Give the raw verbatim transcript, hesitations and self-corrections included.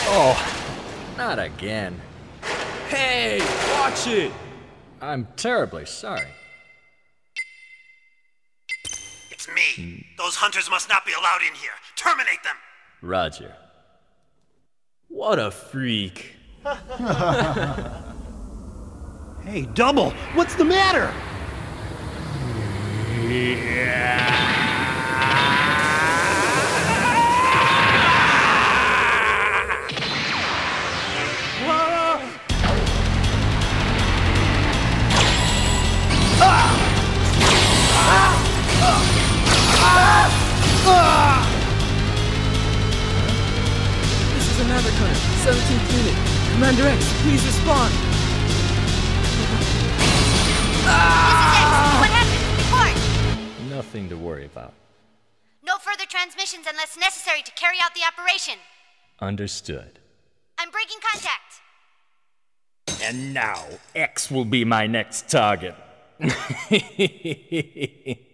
Oh, not again. Hey, watch it! I'm terribly sorry. It's me. Those hunters must not be allowed in here. Terminate them! Roger. What a freak. Hey, Double, what's the matter? This is another Hunter, seventeenth unit. Commander X, please respond. This is X. What happened? Report. Nothing to worry about. No further transmissions unless necessary to carry out the operation. Understood. I'm breaking contact. And now, X will be my next target.